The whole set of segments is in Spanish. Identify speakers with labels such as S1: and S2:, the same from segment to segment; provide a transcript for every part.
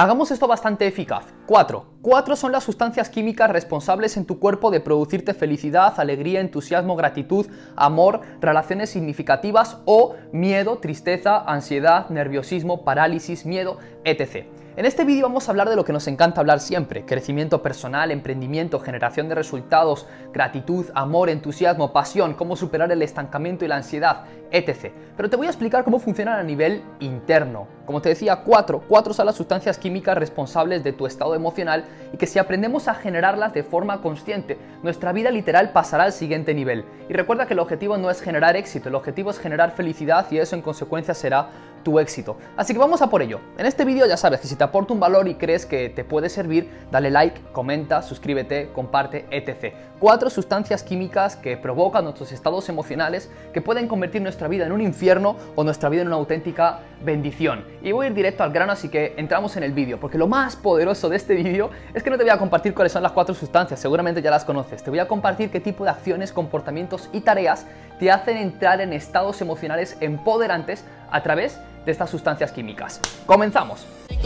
S1: Hagamos esto bastante eficaz. 4. 4 son las sustancias químicas responsables en tu cuerpo de producirte felicidad, alegría, entusiasmo, gratitud, amor, relaciones significativas o miedo, tristeza, ansiedad, nerviosismo, parálisis, miedo, etc. En este vídeo vamos a hablar de lo que nos encanta hablar siempre: crecimiento personal, emprendimiento, generación de resultados, gratitud, amor, entusiasmo, pasión, cómo superar el estancamiento y la ansiedad, etc. Pero te voy a explicar cómo funcionan a nivel interno. Como te decía, 4 son las sustancias químicas responsables de tu estado emocional y que si aprendemos a generarlas de forma consciente, nuestra vida literal pasará al siguiente nivel. Y recuerda que el objetivo no es generar éxito, el objetivo es generar felicidad y eso en consecuencia será tu éxito. Así que vamos a por ello. En este vídeo ya sabes que si te aporta un valor y crees que te puede servir, dale like, comenta, suscríbete, comparte, etc. 4 sustancias químicas que provocan nuestros estados emocionales que pueden convertir nuestra vida en un infierno o nuestra vida en una auténtica bendición. Y voy a ir directo al grano, así que entramos en el vídeo, porque lo más poderoso de este vídeo es que no te voy a compartir cuáles son las 4 sustancias, seguramente ya las conoces. Te voy a compartir qué tipo de acciones, comportamientos y tareas te hacen entrar en estados emocionales empoderantes a través de estas sustancias químicas. ¡Comenzamos!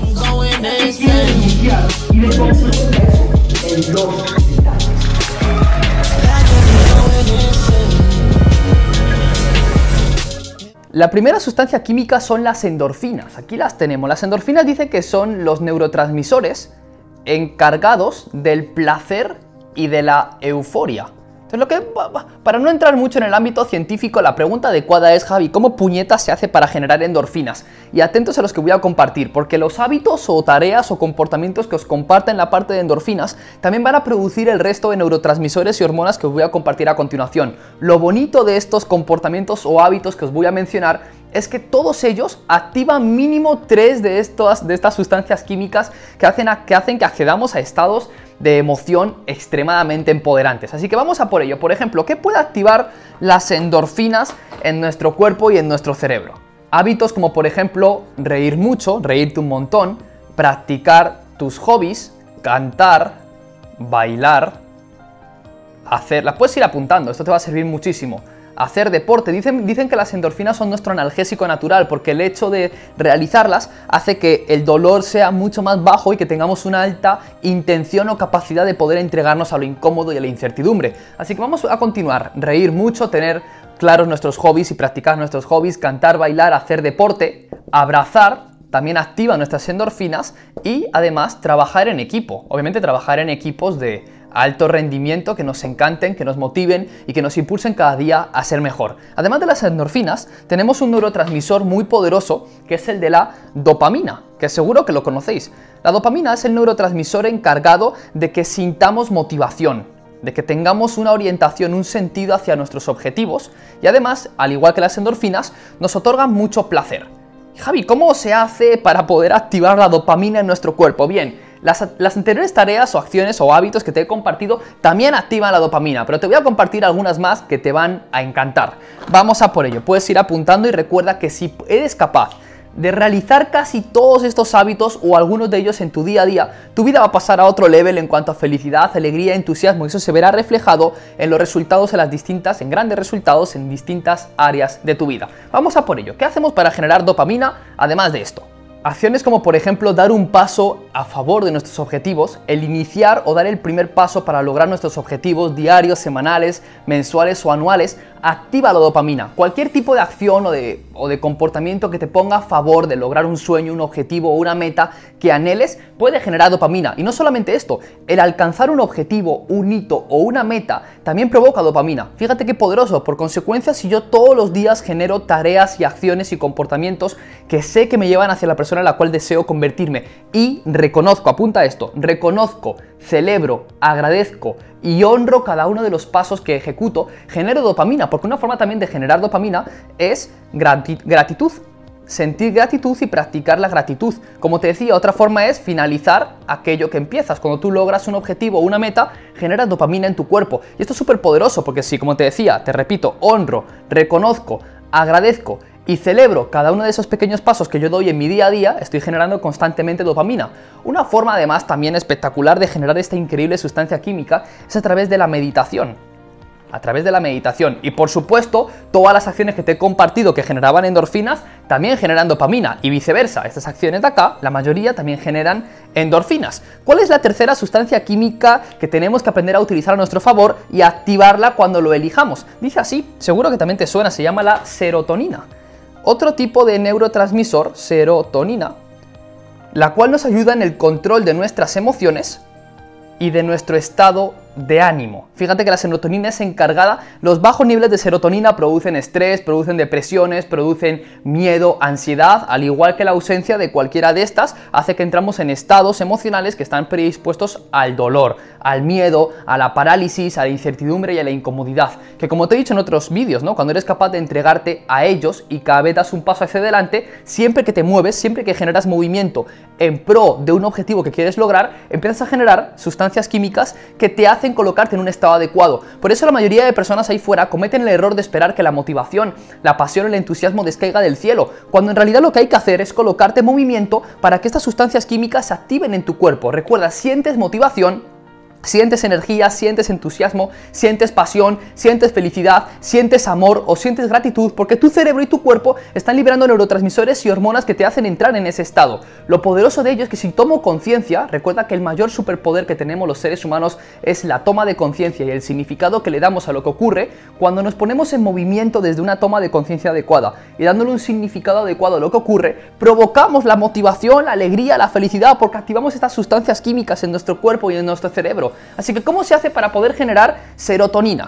S1: La primera sustancia química son las endorfinas. Aquí las tenemos. Las endorfinas dicen que son los neurotransmisores encargados del placer y de la euforia. Entonces, para no entrar mucho en el ámbito científico, la pregunta adecuada es: Javi, ¿cómo puñetas se hace para generar endorfinas? Y atentos a los que voy a compartir, porque los hábitos o tareas o comportamientos que os comparten la parte de endorfinas también van a producir el resto de neurotransmisores y hormonas que os voy a compartir a continuación. Lo bonito de estos comportamientos o hábitos que os voy a mencionar es que todos ellos activan mínimo 3 de estas sustancias químicas que hacen que accedamos a estados de emoción extremadamente empoderantes. Así que vamos a por ello. Por ejemplo, ¿qué puede activar las endorfinas en nuestro cuerpo y en nuestro cerebro? Hábitos como, por ejemplo, reír mucho, reírte un montón, practicar tus hobbies, cantar, bailar, las puedes ir apuntando, esto te va a servir muchísimo. Hacer deporte. Dicen que las endorfinas son nuestro analgésico natural, porque el hecho de realizarlas hace que el dolor sea mucho más bajo y que tengamos una alta intención o capacidad de poder entregarnos a lo incómodo y a la incertidumbre. Así que vamos a continuar. Reír mucho, tener claros nuestros hobbies y practicar nuestros hobbies, cantar, bailar, hacer deporte, abrazar, también activa nuestras endorfinas, y además trabajar en equipo. Obviamente trabajar en equipos de alto rendimiento, que nos encanten, que nos motiven y que nos impulsen cada día a ser mejor. Además de las endorfinas, tenemos un neurotransmisor muy poderoso que es el de la dopamina, que seguro que lo conocéis. La dopamina es el neurotransmisor encargado de que sintamos motivación, de que tengamos una orientación, un sentido hacia nuestros objetivos, y además, al igual que las endorfinas, nos otorgan mucho placer. Javi, ¿cómo se hace para poder activar la dopamina en nuestro cuerpo? Bien, las anteriores tareas o acciones o hábitos que te he compartido también activan la dopamina, pero te voy a compartir algunas más que te van a encantar. Vamos a por ello, puedes ir apuntando y recuerda que si eres capaz de realizar casi todos estos hábitos o algunos de ellos en tu día a día, tu vida va a pasar a otro level en cuanto a felicidad, alegría, entusiasmo, y eso se verá reflejado en los resultados, en grandes resultados en distintas áreas de tu vida. Vamos a por ello. ¿Qué hacemos para generar dopamina además de esto? Acciones como, por ejemplo, dar un paso a favor de nuestros objetivos, el iniciar o dar el primer paso para lograr nuestros objetivos diarios, semanales, mensuales o anuales, activa la dopamina. Cualquier tipo de acción o de comportamiento que te ponga a favor de lograr un sueño, un objetivo o una meta que anheles puede generar dopamina. Y no solamente esto, el alcanzar un objetivo, un hito o una meta también provoca dopamina. Fíjate qué poderoso. Por consecuencia, si yo todos los días genero tareas y acciones y comportamientos que sé que me llevan hacia la persona en la cual deseo convertirme y reconozco, apunta esto, reconozco, celebro, agradezco y honro cada uno de los pasos que ejecuto, genero dopamina, porque una forma también de generar dopamina es gratitud. Sentir gratitud y practicar la gratitud. Como te decía, otra forma es finalizar aquello que empiezas. Cuando tú logras un objetivo o una meta, generas dopamina en tu cuerpo. Y esto es súper poderoso porque si, como te decía, te repito, honro, reconozco, agradezco y celebro cada uno de esos pequeños pasos que yo doy en mi día a día, estoy generando constantemente dopamina. Una forma además también espectacular de generar esta increíble sustancia química es a través de la meditación. a través de la meditación. Y por supuesto, todas las acciones que te he compartido que generaban endorfinas también generan dopamina y viceversa. Estas acciones de acá, la mayoría también generan endorfinas. ¿Cuál es la tercera sustancia química que tenemos que aprender a utilizar a nuestro favor y activarla cuando lo elijamos? Dice así, seguro que también te suena, se llama la serotonina. Otro tipo de neurotransmisor, serotonina, la cual nos ayuda en el control de nuestras emociones y de nuestro estado de ánimo. Fíjate que la serotonina es encargada, los bajos niveles de serotonina producen estrés, producen depresiones, producen miedo, ansiedad, al igual que la ausencia de cualquiera de estas hace que entramos en estados emocionales que están predispuestos al dolor, al miedo, a la parálisis, a la incertidumbre y a la incomodidad, que como te he dicho en otros vídeos, ¿no? Cuando eres capaz de entregarte a ellos y cada vez das un paso hacia adelante, siempre que te mueves, siempre que generas movimiento en pro de un objetivo que quieres lograr, empiezas a generar sustancias químicas que te hacen colocarte en un estado adecuado. Por eso la mayoría de personas ahí fuera cometen el error de esperar que la motivación, la pasión o el entusiasmo descaiga del cielo, cuando en realidad lo que hay que hacer es colocarte en movimiento para que estas sustancias químicas se activen en tu cuerpo. Recuerda, sientes motivación, sientes energía, sientes entusiasmo, sientes pasión, sientes felicidad, sientes amor o sientes gratitud porque tu cerebro y tu cuerpo están liberando neurotransmisores y hormonas que te hacen entrar en ese estado. Lo poderoso de ello es que si tomo conciencia, recuerda que el mayor superpoder que tenemos los seres humanos es la toma de conciencia y el significado que le damos a lo que ocurre cuando nos ponemos en movimiento desde una toma de conciencia adecuada y dándole un significado adecuado a lo que ocurre, provocamos la motivación, la alegría, la felicidad porque activamos estas sustancias químicas en nuestro cuerpo y en nuestro cerebro. Así que, ¿cómo se hace para poder generar serotonina?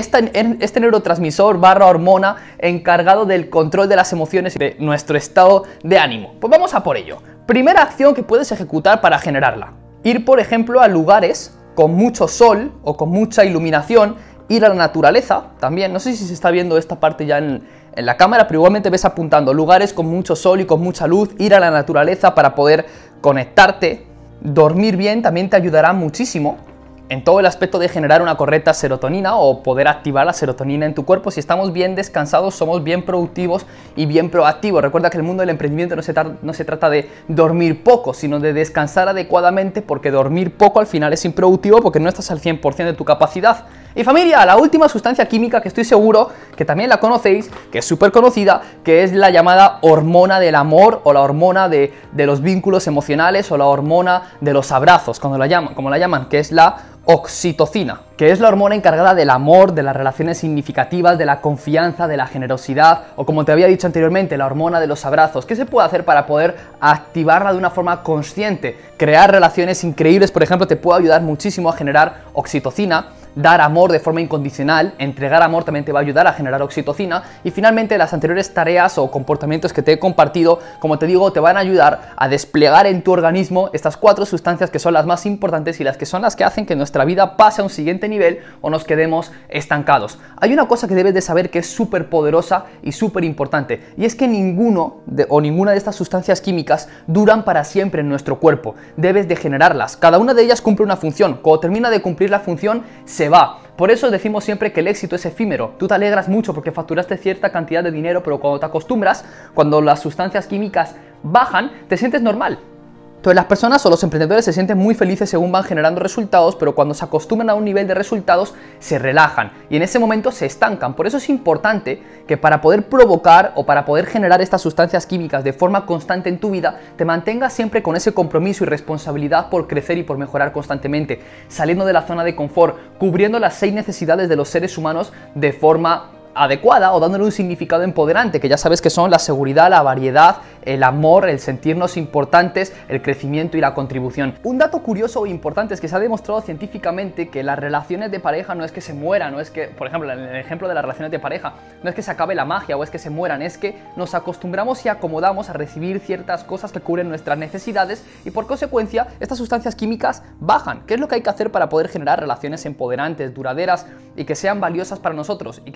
S1: Este neurotransmisor barra hormona encargado del control de las emociones y de nuestro estado de ánimo. Pues vamos a por ello. Primera acción que puedes ejecutar para generarla. Ir, por ejemplo, a lugares con mucho sol o con mucha iluminación, ir a la naturaleza también. No sé si se está viendo esta parte ya en la cámara, pero igualmente ves apuntando lugares con mucho sol y con mucha luz, ir a la naturaleza para poder conectarte. Dormir bien también te ayudará muchísimo en todo el aspecto de generar una correcta serotonina o poder activar la serotonina en tu cuerpo. Si estamos bien descansados, somos bien productivos y bien proactivos. Recuerda que el mundo del emprendimiento no se trata de dormir poco, sino de descansar adecuadamente, porque dormir poco al final es improductivo porque no estás al 100% de tu capacidad. Y familia, la última sustancia química que estoy seguro que también la conocéis, que es súper conocida, que es la llamada hormona del amor o la hormona de los vínculos emocionales o la hormona de los abrazos, como la llaman, que es la oxitocina, que es la hormona encargada del amor, de las relaciones significativas, de la confianza, de la generosidad, o como te había dicho anteriormente, la hormona de los abrazos. ¿Qué se puede hacer para poder activarla de una forma consciente? Crear relaciones increíbles, por ejemplo, te puede ayudar muchísimo a generar oxitocina. Dar amor de forma incondicional, entregar amor también te va a ayudar a generar oxitocina. Y finalmente las anteriores tareas o comportamientos que te he compartido, como te digo, te van a ayudar a desplegar en tu organismo estas 4 sustancias que son las más importantes y las que son las que hacen que nuestra vida pase a un siguiente nivel o nos quedemos estancados. Hay una cosa que debes de saber que es súper poderosa y súper importante, y es que ninguna de estas sustancias químicas duran para siempre en nuestro cuerpo. Debes de generarlas. Cada una de ellas cumple una función. Cuando termina de cumplir la función, se va. Por eso decimos siempre que el éxito es efímero. Tú te alegras mucho porque facturaste cierta cantidad de dinero, pero cuando te acostumbras, cuando las sustancias químicas bajan, te sientes normal. Entonces las personas o los emprendedores se sienten muy felices según van generando resultados, pero cuando se acostumbran a un nivel de resultados se relajan y en ese momento se estancan. Por eso es importante que para poder provocar o para poder generar estas sustancias químicas de forma constante en tu vida, te mantengas siempre con ese compromiso y responsabilidad por crecer y por mejorar constantemente, saliendo de la zona de confort, cubriendo las 6 necesidades de los seres humanos de forma adecuada o dándole un significado empoderante, que ya sabes que son la seguridad, la variedad, el amor, el sentirnos importantes, el crecimiento y la contribución. Un dato curioso e importante es que se ha demostrado científicamente que las relaciones de pareja no es que se mueran, no es que, por ejemplo, en el ejemplo de las relaciones de pareja, no es que se acabe la magia o es que se mueran, es que nos acostumbramos y acomodamos a recibir ciertas cosas que cubren nuestras necesidades y por consecuencia estas sustancias químicas bajan. ¿Qué es lo que hay que hacer para poder generar relaciones empoderantes, duraderas y que sean valiosas para nosotros? Y que por supuesto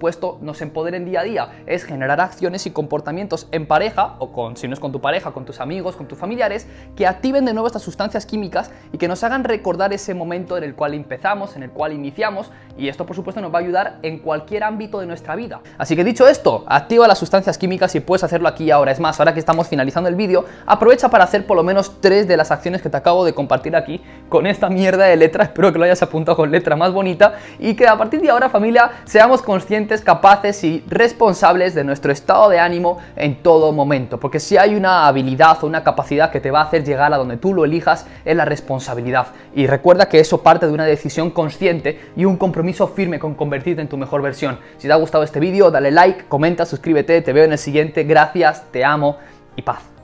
S1: supuesto nos empoderen día a día. Es generar acciones y comportamientos en pareja, o si no es con tu pareja, con tus amigos, con tus familiares, que activen de nuevo estas sustancias químicas y que nos hagan recordar ese momento en el cual empezamos, en el cual iniciamos, y esto por supuesto nos va a ayudar en cualquier ámbito de nuestra vida. Así que dicho esto, activa las sustancias químicas y puedes hacerlo aquí y ahora. Es más, ahora que estamos finalizando el vídeo, aprovecha para hacer por lo menos 3 de las acciones que te acabo de compartir aquí con esta mierda de letra. Espero que lo hayas apuntado con letra más bonita y que a partir de ahora, familia, seamos conscientes, capaces y responsables de nuestro estado de ánimo en todo momento, porque si hay una habilidad o una capacidad que te va a hacer llegar a donde tú lo elijas, es la responsabilidad. Y recuerda que eso parte de una decisión consciente y un compromiso firme con convertirte en tu mejor versión. Si te ha gustado este vídeo, dale like, comenta, suscríbete, te veo en el siguiente. Gracias, te amo y paz.